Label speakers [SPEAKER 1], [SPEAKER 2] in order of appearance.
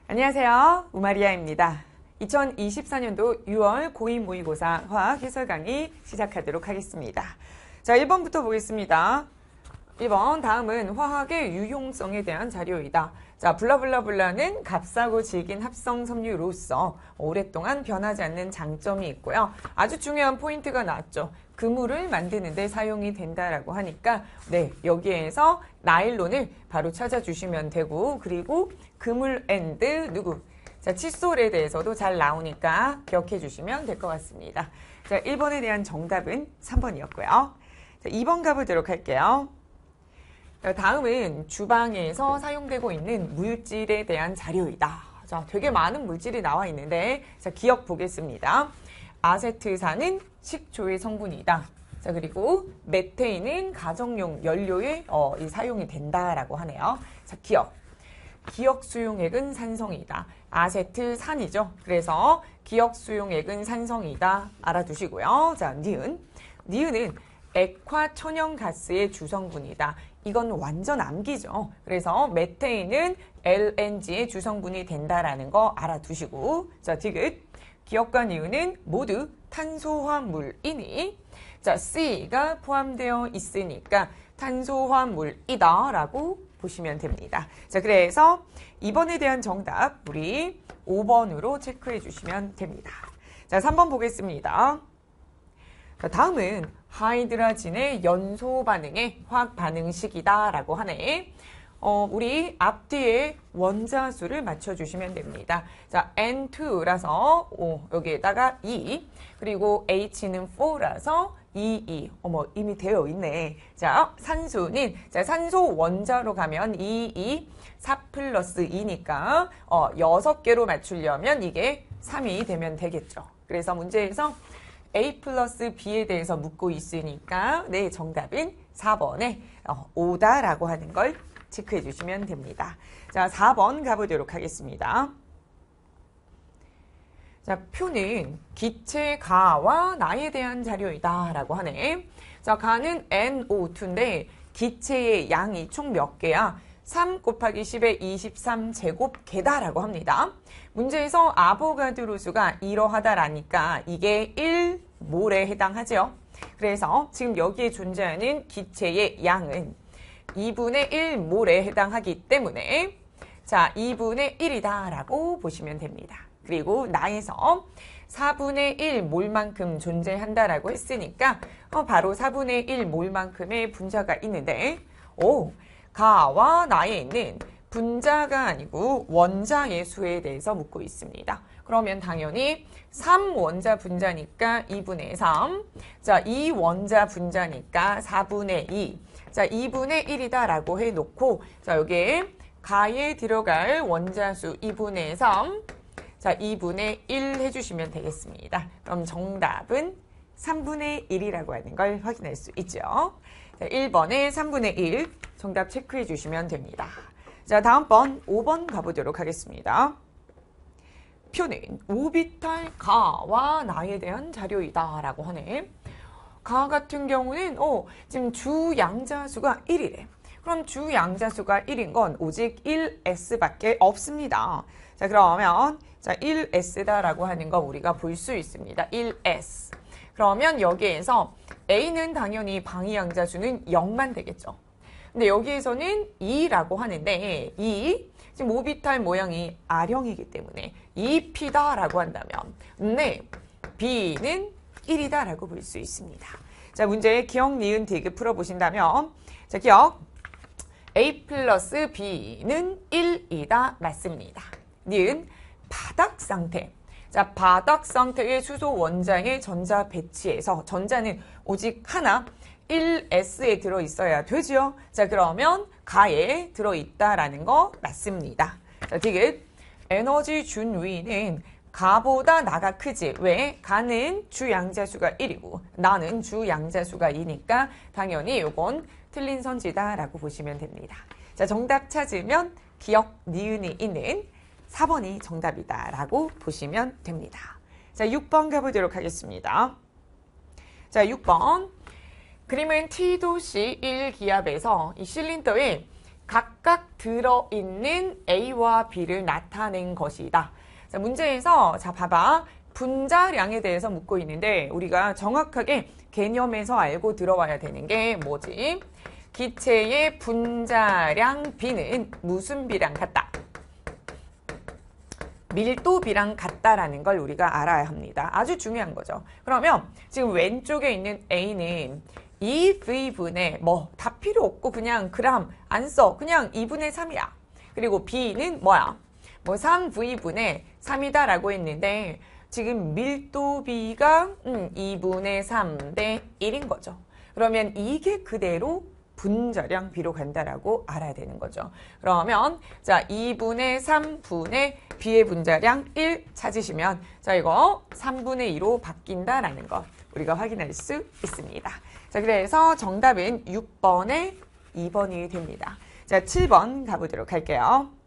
[SPEAKER 1] 안녕하세요. 우마리아입니다. 2024년도 6월 고2 모의고사 화학 해설 강의 시작하도록 하겠습니다. 자, 1번부터 보겠습니다. 1번, 다음은 화학의 유용성에 대한 자료이다. 자, 블라블라블라는 값싸고 질긴 합성 섬유로서 오랫동안 변하지 않는 장점이 있고요. 아주 중요한 포인트가 나왔죠. 그물을 만드는 데 사용이 된다라고 하니까 여기에서 나일론을 바로 찾아주시면 되고, 그리고 그물 앤드 누구? 자, 칫솔에 대해서도 잘 나오니까 기억해 주시면 될 것 같습니다. 자, 1번에 대한 정답은 3번이었고요. 자, 2번 가보도록 할게요. 다음은 주방에서 사용되고 있는 물질에 대한 자료이다. 자, 되게 많은 물질이 나와 있는데, 자, 기억 보겠습니다. 아세트산은 식초의 성분이다. 자, 그리고 메테인은 가정용 연료에 사용이 된다라고 하네요. 자, 기억 수용액은 산성이다. 아세트산이죠. 그래서 기억 수용액은 산성이다. 알아두시고요. 자, 니은은 액화천연가스의 주성분이다. 이건 완전 암기죠. 그래서 메테인은 LNG의 주성분이 된다라는 거 알아두시고, 자, 디귿. 기억과 니은은 모두 탄소화물이니, 자, C가 포함되어 있으니까 탄소화물이다 라고 보시면 됩니다. 자, 그래서 2번에 대한 정답 우리 5번으로 체크해 주시면 됩니다. 자, 3번 보겠습니다. 자, 다음은 하이드라진의 연소 반응의 화학 반응식이다 라고 하네. 우리 앞뒤에 원자수를 맞춰주시면 됩니다. 자, N2라서 여기에다가 2, 그리고 H는 4라서 2. 이미 되어 있네. 자, 산소는, 자, 산소 원자로 가면 4 플러스 2니까 6개로 맞추려면 이게 3이 되면 되겠죠. 그래서 문제에서 A 플러스 B에 대해서 묻고 있으니까 정답은 4번에 5다라고 하는 걸 체크해 주시면 됩니다. 자, 4번 가보도록 하겠습니다. 자, 표는 기체 가와 나에 대한 자료이다 라고 하네. 자, 가는 NO2인데 기체의 양이 총 몇 개야? 3 곱하기 10의 23제곱 개다라고 합니다. 문제에서 아보가드로 수가 이러하다라니까 이게 1몰에 해당하죠. 그래서 지금 여기에 존재하는 기체의 양은 2분의 1몰에 해당하기 때문에 자, 2분의 1이다 라고 보시면 됩니다. 그리고 나에서 4분의 1몰만큼 존재한다라고 했으니까 바로 4분의 1몰만큼의 분자가 있는데 가와 나에 있는 분자가 아니고 원자의 수에 대해서 묻고 있습니다. 그러면 당연히 3원자 분자니까 2분의 3. 자, 2원자 분자니까 4분의 2. 자, 2분의 1이다 라고 해놓고, 자, 여기에 가에 들어갈 원자수 2분의 3. 자, 2분의 1 해주시면 되겠습니다. 그럼 정답은 3분의 1이라고 하는 걸 확인할 수 있죠. 자, 1번에 3분의 1 정답 체크해 주시면 됩니다. 자, 다음 번 5번 가보도록 하겠습니다. 표는 오비탈 가와 나에 대한 자료이다 라고 하네. 가 같은 경우는 지금 주양자수가 1이래. 그럼 주양자수가 1인 건 오직 1S밖에 없습니다. 자, 그러면 자, 1S다라고 하는 거 우리가 볼 수 있습니다. 1S. 그러면 여기에서 A는 당연히 방위양자수는 0만 되겠죠. 근데 여기에서는 2라고 하는데 지금 오비탈 모양이 R형이기 때문에 2P다라고 한다면 B는 1이다라고 볼 수 있습니다. 자, 문제 기억, 니은, 디귿 풀어보신다면 자, 기억 A 플러스 B는 1이다. 맞습니다. 니은 바닥 상태. 자, 바닥 상태의 수소 원자의 전자 배치에서 전자는 오직 하나 1S에 들어있어야 되죠. 자, 그러면 가에 들어있다라는 거 맞습니다. 자, 디귿 에너지 준위는 가보다 나가 크지. 왜? 가는 주양자수가 1이고 나는 주양자수가 2니까 당연히 이건 틀린 선지다라고 보시면 됩니다. 자, 정답 찾으면 기억, 니은이 있는 4번이 정답이다라고 보시면 됩니다. 자, 6번 가보도록 하겠습니다. 자, 6번. 그림은 T도시 1기압에서 이 실린더에 각각 들어있는 A와 B를 나타낸 것이다. 자, 문제에서 자 봐봐. 분자량에 대해서 묻고 있는데 우리가 정확하게 개념에서 알고 들어와야 되는 게 뭐지? 기체의 분자량 B는 무슨 B랑 같다? 밀도비랑 같다라는 걸 우리가 알아야 합니다. 아주 중요한 거죠. 그러면 지금 왼쪽에 있는 A는 2V분의 다 필요 없고 그냥 그람 안 써. 그냥 2분의 3이야. 그리고 B는 뭐야? 3V분의 3이다라고 했는데 지금 밀도비가 2분의 3 대 1인 거죠. 그러면 이게 그대로 분자량 B로 간다라고 알아야 되는 거죠. 그러면 자 2분의 3분의 B의 분자량 1 찾으시면 자 이거 3분의 2로 바뀐다라는 거 우리가 확인할 수 있습니다. 자 그래서 정답은 6번에 2번이 됩니다. 자 7번 가보도록 할게요.